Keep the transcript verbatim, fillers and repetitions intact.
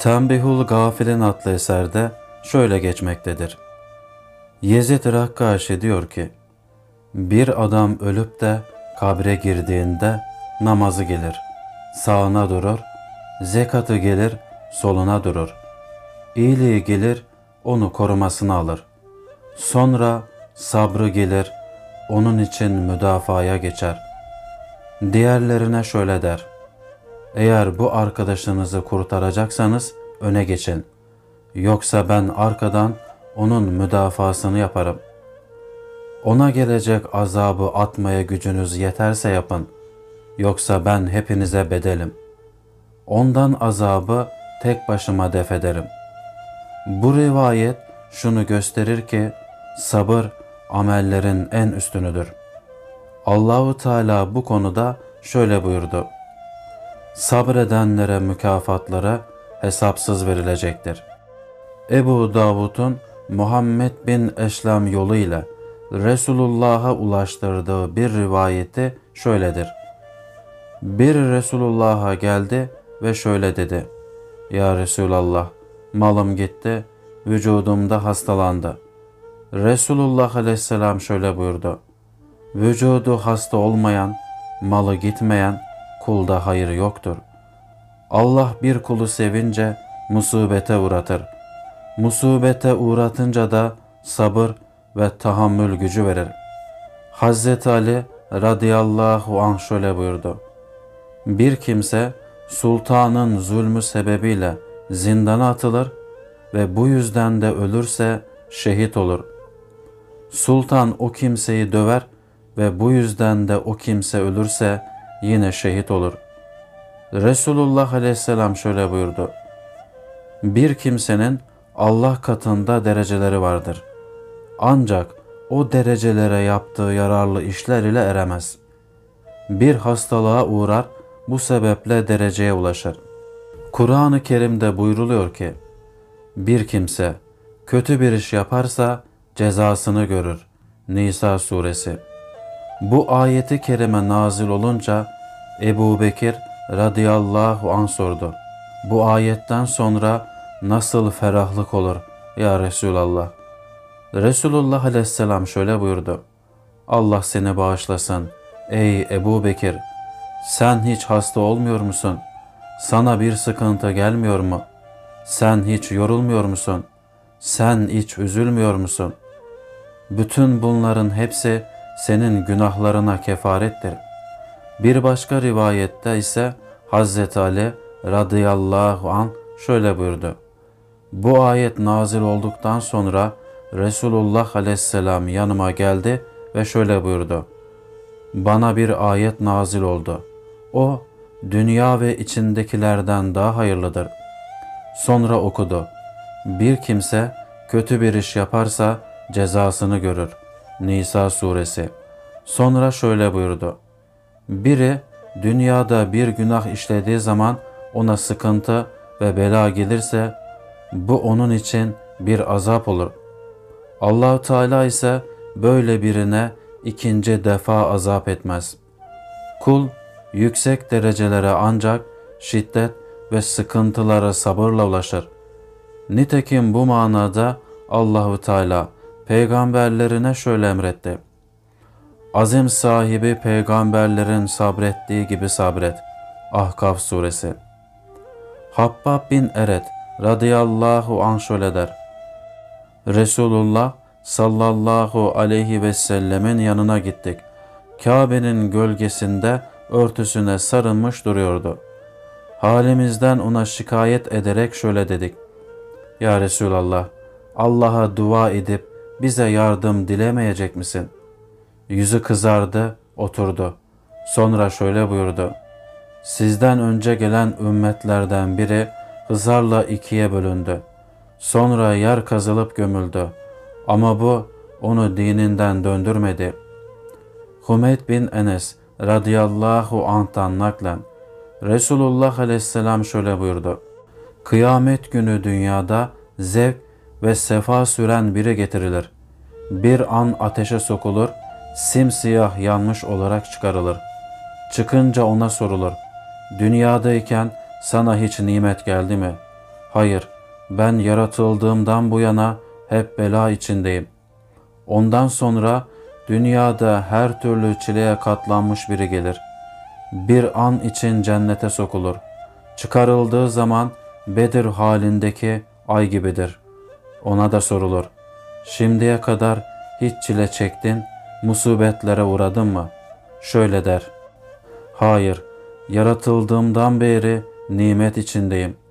Tembihul Gafilin adlı eserde şöyle geçmektedir. Yezid Rakkaşi diyor ki, bir adam ölüp de kabre girdiğinde namazı gelir, sağına durur, zekatı gelir, soluna durur. İyiliği gelir, onu korumasını alır. Sonra sabrı gelir, onun için müdafaya geçer. Diğerlerine şöyle der, eğer bu arkadaşınızı kurtaracaksanız öne geçin. Yoksa ben arkadan onun müdafasını yaparım. Ona gelecek azabı atmaya gücünüz yeterse yapın. Yoksa ben hepinize bedelim. Ondan azabı tek başıma def ederim. Bu rivayet şunu gösterir ki sabır amellerin en üstünüdür. Allahu Teala bu konuda şöyle buyurdu. Sabredenlere mükafatları hesapsız verilecektir. Ebu Davud'un Muhammed bin Eşlem yoluyla Resulullah'a ulaştırdığı bir rivayeti şöyledir. Bir Resulullah'a geldi ve şöyle dedi. Ya Resulallah, malım gitti, vücudumda hastalandı. Resulullah aleyhisselam şöyle buyurdu. Vücudu hasta olmayan, malı gitmeyen kulda hayır yoktur. Allah bir kulu sevince musibete uğratır. Musibete uğratınca da sabır ve tahammül gücü verir. Hazreti Ali radıyallahu anh şöyle buyurdu. Bir kimse sultanın zulmü sebebiyle zindana atılır ve bu yüzden de ölürse şehit olur. Sultan o kimseyi döver ve bu yüzden de o kimse ölürse yine şehit olur. Resulullah aleyhisselam şöyle buyurdu. Bir kimsenin Allah katında dereceleri vardır. Ancak o derecelere yaptığı yararlı işler ile eremez. Bir hastalığa uğrar, bu sebeple dereceye ulaşır. Kur'an-ı Kerim'de buyruluyor ki, bir kimse kötü bir iş yaparsa cezasını görür. Nisa suresi. Bu ayeti kerime nazil olunca Ebu Bekir radıyallahu anh sordu. Bu ayetten sonra nasıl ferahlık olur ya Resulallah? Resulullah aleyhisselam şöyle buyurdu. Allah seni bağışlasın. Ey Ebu Bekir, sen hiç hasta olmuyor musun? Sana bir sıkıntı gelmiyor mu? Sen hiç yorulmuyor musun? Sen hiç üzülmüyor musun? Bütün bunların hepsi senin günahlarına kefarettir. Bir başka rivayette ise Hazreti Ali radıyallahu anh şöyle buyurdu. Bu ayet nazil olduktan sonra Resulullah aleyhisselam yanıma geldi ve şöyle buyurdu. Bana bir ayet nazil oldu. O dünya ve içindekilerden daha hayırlıdır. Sonra okudu. Bir kimse kötü bir iş yaparsa cezasını görür. Nisa suresi. Sonra şöyle buyurdu. Biri dünyada bir günah işlediği zaman ona sıkıntı ve bela gelirse bu onun için bir azap olur. Allah-u Teala ise böyle birine ikinci defa azap etmez. Kul yüksek derecelere ancak şiddet ve sıkıntılara sabırla ulaşır. Nitekim bu manada Allah-u Teala peygamberlerine şöyle emretti. Azim sahibi peygamberlerin sabrettiği gibi sabret. Ahkaf suresi. Habbab bin Eret radıyallahu anh şöyle der. Resulullah sallallahu aleyhi ve sellemin yanına gittik. Kabe'nin gölgesinde örtüsüne sarılmış duruyordu. Halimizden ona şikayet ederek şöyle dedik. Ya Resulallah, Allah'a dua edip bize yardım dilemeyecek misin? Yüzü kızardı, oturdu. Sonra şöyle buyurdu. Sizden önce gelen ümmetlerden biri hızarla ikiye bölündü. Sonra yer kazılıp gömüldü. Ama bu onu dininden döndürmedi. Humeyd bin Enes radıyallahu anh'tan naklen Resulullah aleyhisselam şöyle buyurdu. Kıyamet günü dünyada zevk ve sefa süren biri getirilir. Bir an ateşe sokulur, simsiyah yanmış olarak çıkarılır. Çıkınca ona sorulur. Dünyadayken sana hiç nimet geldi mi? Hayır, ben yaratıldığımdan bu yana hep bela içindeyim. Ondan sonra dünyada her türlü çileye katlanmış biri gelir. Bir an için cennete sokulur. Çıkarıldığı zaman Bedir halindeki ay gibidir. Ona da sorulur: şimdiye kadar hiç çile çektin, musibetlere uğradın mı? Şöyle der: hayır, yaratıldığımdan beri nimet içindeyim.